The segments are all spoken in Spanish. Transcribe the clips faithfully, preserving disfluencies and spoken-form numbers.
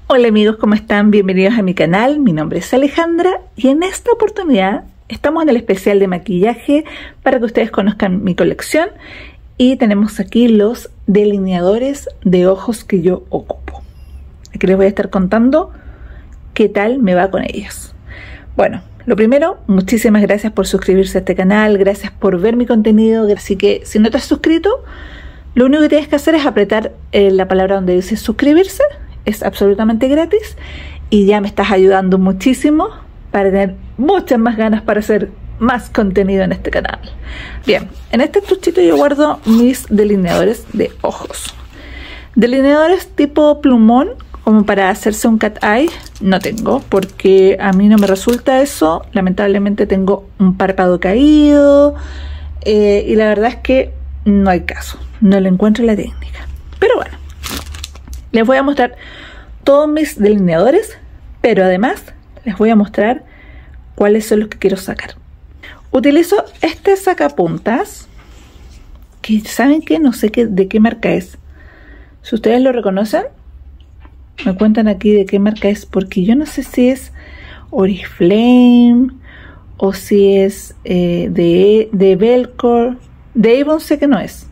Hola amigos, ¿cómo están? Bienvenidos a mi canal. Mi nombre es Alejandra y en esta oportunidad estamos en el especial de maquillaje para que ustedes conozcan mi colección y tenemos aquí los delineadores de ojos que yo ocupo. Aquí les voy a estar contando qué tal me va con ellos. Bueno, lo primero, muchísimas gracias por suscribirse a este canal, gracias por ver mi contenido, así que si no te has suscrito, lo único que tienes que hacer es apretar eh, la palabra donde dice suscribirse. Es absolutamente gratis y ya me estás ayudando muchísimo para tener muchas más ganas para hacer más contenido en este canal. Bien, en este estuchito yo guardo mis delineadores de ojos. Delineadores tipo plumón, como para hacerse un cat eye, no tengo, porque a mí no me resulta eso. Lamentablemente tengo un párpado caído eh, y la verdad es que no hay caso, no le encuentro la técnica. Pero bueno, les voy a mostrar todos mis delineadores, pero además les voy a mostrar cuáles son los que quiero sacar. Utilizo este sacapuntas, que ¿saben qué? No sé qué, de qué marca es. Si ustedes lo reconocen, me cuentan aquí de qué marca es, porque yo no sé si es Oriflame o si es eh, de, de Velcro. De Avon sé que no es,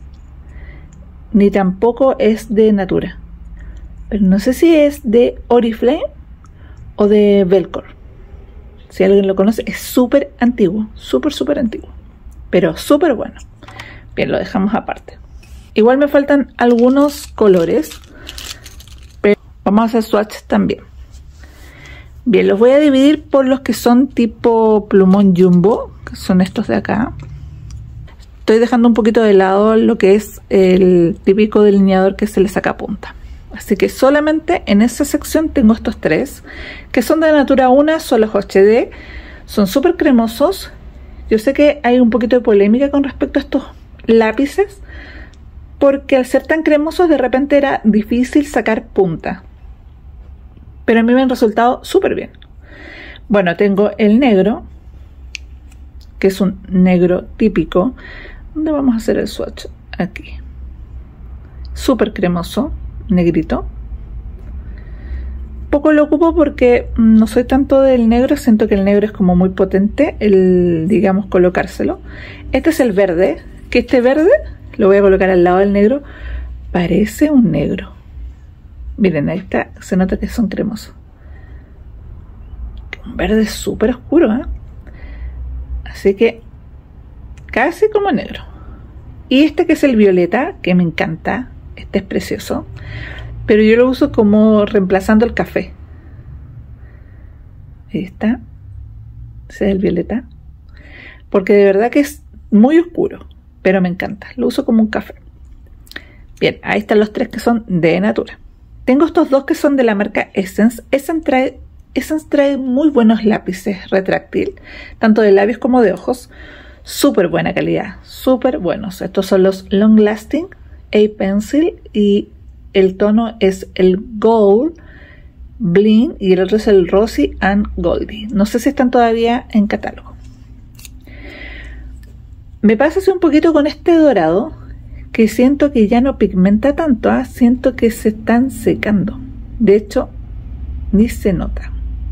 ni tampoco es de Natura. Pero no sé si es de Oriflame o de Velcro. Si alguien lo conoce, es súper antiguo, súper, súper antiguo. Pero súper bueno. Bien, lo dejamos aparte. Igual me faltan algunos colores, pero vamos a hacer swatch también. Bien, los voy a dividir por los que son tipo plumón jumbo, que son estos de acá. Estoy dejando un poquito de lado lo que es el típico delineador que se le saca punta. Así que solamente en esa sección tengo estos tres, que son de Natura uno, son los H D, son súper cremosos. Yo sé que hay un poquito de polémica con respecto a estos lápices, porque al ser tan cremosos de repente era difícil sacar punta. Pero a mí me han resultado súper bien. Bueno, tengo el negro, que es un negro típico. ¿Dónde vamos a hacer el swatch? Aquí. Súper cremoso. Negrito. Poco lo ocupo porque no soy tanto del negro, siento que el negro es como muy potente el, digamos, colocárselo. Este es el verde, que este verde lo voy a colocar al lado del negro, parece un negro. Miren, ahí está, se nota que son cremosos. Un verde súper oscuro, ¿eh? Así que casi como negro. Y este que es el violeta, que me encanta. Este es precioso, pero yo lo uso como reemplazando el café. Ahí está. Ese es el violeta, porque de verdad que es muy oscuro, pero me encanta. Lo uso como un café. Bien, ahí están los tres que son de Natura. Tengo estos dos que son de la marca Essence. Essence trae, Essence trae muy buenos lápices retráctil, tanto de labios como de ojos. Súper buena calidad, súper buenos. Estos son los Long Lasting A-Pencil y el tono es el Gold Bling y el otro es el Rosy and Goldie. No sé si están todavía en catálogo. Me pasa así un poquito con este dorado, que siento que ya no pigmenta tanto, ¿eh? Siento que se están secando. De hecho, ni se nota.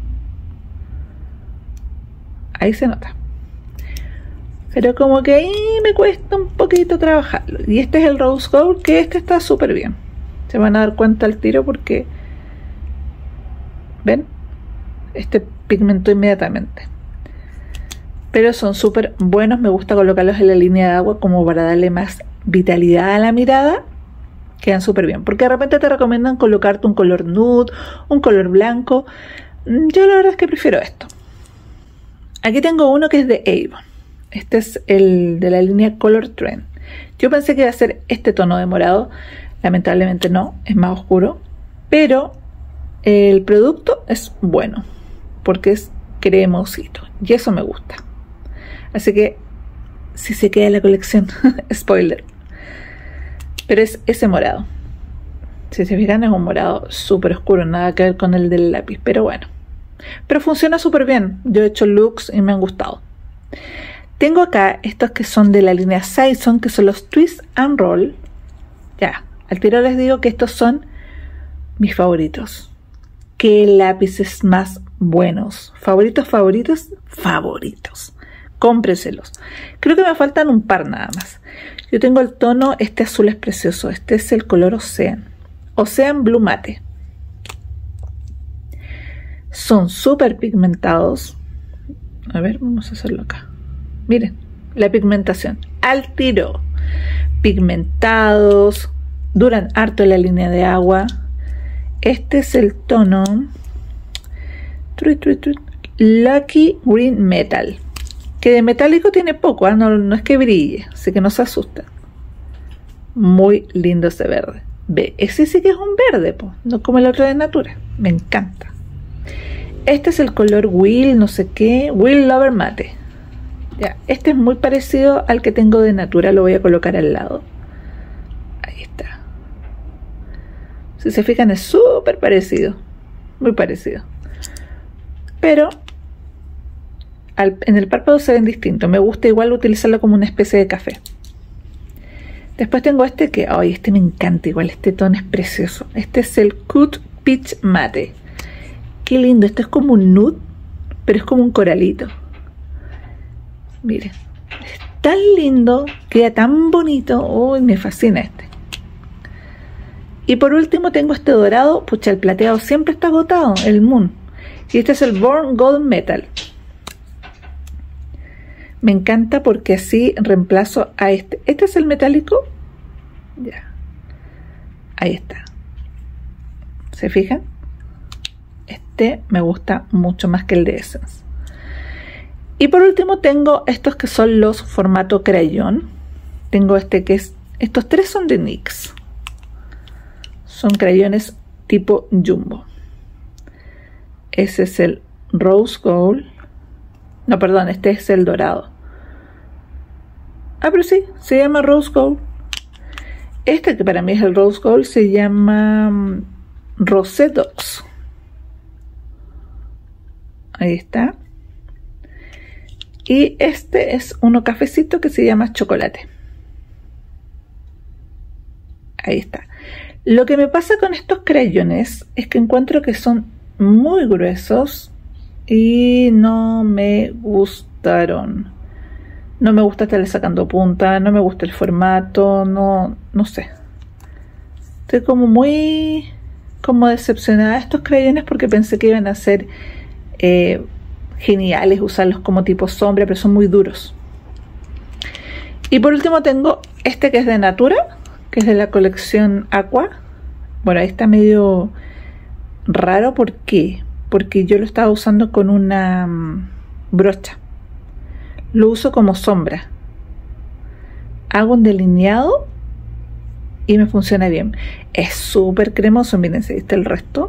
Ahí se nota. Pero como que ahí me cuesta un poquito trabajarlo. Y este es el Rose Gold, que este está súper bien. Se van a dar cuenta al tiro porque, ¿ven? Este pigmentó inmediatamente. Pero son súper buenos. Me gusta colocarlos en la línea de agua como para darle más vitalidad a la mirada. Quedan súper bien. Porque de repente te recomiendan colocarte un color nude, un color blanco. Yo la verdad es que prefiero esto. Aquí tengo uno que es de Avon. Este es el de la línea Color Trend. Yo pensé que iba a ser este tono de morado. Lamentablemente no, es más oscuro. Pero el producto es bueno, porque es cremosito. Y eso me gusta. Así que, si se queda en la colección, spoiler. Pero es ese morado. Si se fijan, es un morado súper oscuro. Nada que ver con el del lápiz, pero bueno. Pero funciona súper bien. Yo he hecho looks y me han gustado. Tengo acá estos que son de la línea Saison, que son los Twist and Roll. Ya, al tiro les digo que estos son mis favoritos. qué lápices más buenos. Favoritos, favoritos, favoritos. Cómpreselos. Creo que me faltan un par nada más. Yo tengo el tono, este azul es precioso. Este es el color Ocean. Ocean Blue Mate. Son súper pigmentados. A ver, vamos a hacerlo acá. Miren, la pigmentación. Al tiro. Pigmentados. Duran harto en la línea de agua. Este es el tono Lucky Green Metal. Que de metálico tiene poco, ¿eh? no, no es que brille, así que no se asusten. Muy lindo ese verde. Ve, ese sí que es un verde, po, no como el otro de Natura. Me encanta. Este es el color Will, no sé qué, Will Lover Mate. Ya, este es muy parecido al que tengo de Natura, lo voy a colocar al lado. Ahí está. Si se fijan es súper parecido, muy parecido. Pero al, en el párpado se ven distintos. Me gusta igual utilizarlo como una especie de café. Después tengo este que, ay, este me encanta igual, este tono es precioso. Este es el Cut Peach Mate. Qué lindo, esto es como un nude, pero es como un coralito. Miren, es tan lindo, queda tan bonito. Uy, me fascina este. Y por último tengo este dorado, pucha, el plateado siempre está agotado, el Moon. Y este es el Born Gold Metal. Me encanta porque así reemplazo a este. Este es el metálico. Ya. Ahí está. ¿Se fijan? Este me gusta mucho más que el de Essence. Y por último tengo estos que son los formato crayón. Tengo este que es... Estos tres son de N Y X. Son crayones tipo jumbo. Ese es el Rose Gold. No, perdón, este es el dorado. Ah, pero sí, se llama Rose Gold. Este que para mí es el Rose Gold se llama Rosé Dogs. Ahí está. Y este es uno cafecito que se llama chocolate. Ahí está. Lo que me pasa con estos crayones es que encuentro que son muy gruesos y no me gustaron. No me gusta estarle sacando punta, no me gusta el formato, no, no sé. Estoy como muy como decepcionada de estos crayones porque pensé que iban a ser eh, geniales usarlos como tipo sombra, pero son muy duros. Y por último tengo este que es de Natura, que es de la colección Aqua. Bueno, ahí está medio raro. ¿Por qué? Porque yo lo estaba usando con una um, brocha. Lo uso como sombra. Hago un delineado y me funciona bien. Es súper cremoso. Miren, ¿se viste el resto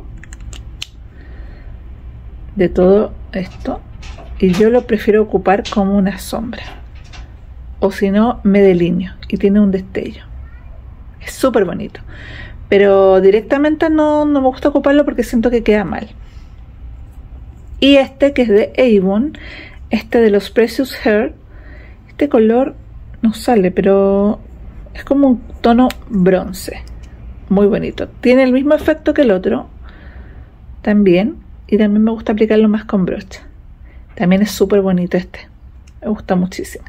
de todo esto? Y yo lo prefiero ocupar como una sombra. O si no, me delineo y tiene un destello. Es súper bonito. Pero directamente no, no me gusta ocuparlo porque siento que queda mal. Y este que es de Avon, este de los Precious Hair, este color no sale, pero es como un tono bronce. Muy bonito. Tiene el mismo efecto que el otro también. Y también me gusta aplicarlo más con brocha. También es súper bonito este. Me gusta muchísimo.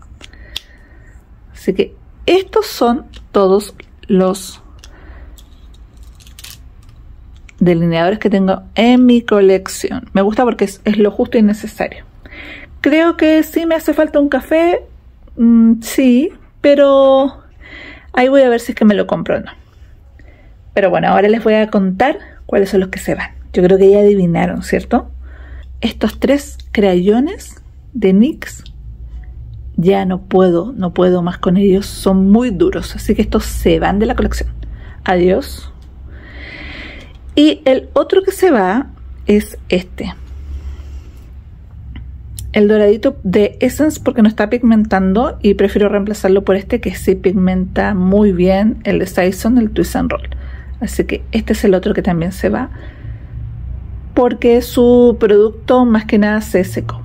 Así que estos son todos los delineadores que tengo en mi colección. Me gusta porque es, es lo justo y necesario. Creo que sí me hace falta un café. Mm, sí, pero ahí voy a ver si es que me lo compro o no. Pero bueno, ahora les voy a contar cuáles son los que se van. Yo creo que ya adivinaron, ¿cierto? Estos tres crayones de N Y X, ya no puedo, no puedo más con ellos. Son muy duros, así que estos se van de la colección. Adiós. Y el otro que se va es este. El doradito de Essence porque no está pigmentando y prefiero reemplazarlo por este que sí pigmenta muy bien, el de Saison, el Twist and Roll. Así que este es el otro que también se va porque su producto más que nada se secó.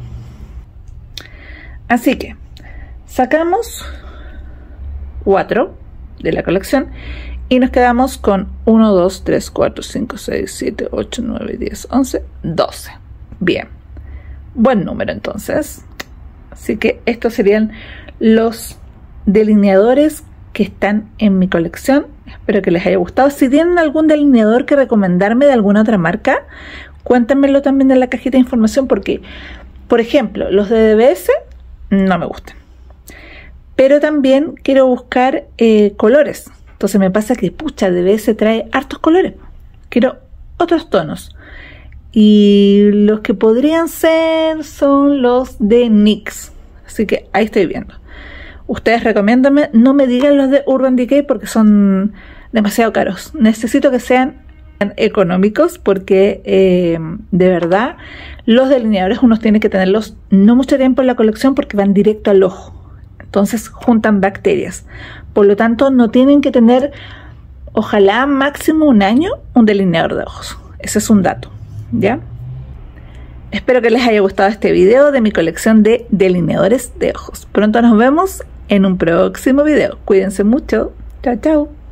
Así que sacamos cuatro de la colección Y nos quedamos con uno, dos, tres, cuatro, cinco, seis, siete, ocho, nueve, diez, once, doce. Bien, buen número entonces. Así que estos serían los delineadores que están en mi colección. Espero que les haya gustado. Si tienen algún delineador que recomendarme de alguna otra marca, cuéntenmelo también en la cajita de información, porque, por ejemplo, los de D B S no me gustan. Pero también quiero buscar eh, colores. Entonces me pasa que, pucha, D B S trae hartos colores. Quiero otros tonos. Y los que podrían ser son los de N Y X. Así que ahí estoy viendo. Ustedes recomiéndanme, no me digan los de Urban Decay porque son demasiado caros. Necesito que sean económicos porque eh, de verdad los delineadores uno tiene que tenerlos no mucho tiempo en la colección porque van directo al ojo. Entonces juntan bacterias. Por lo tanto no tienen que tener, ojalá máximo un año, un delineador de ojos. Ese es un dato, ¿ya? Espero que les haya gustado este video de mi colección de delineadores de ojos. Pronto nos vemos en un próximo video. Cuídense mucho. Chao, chao.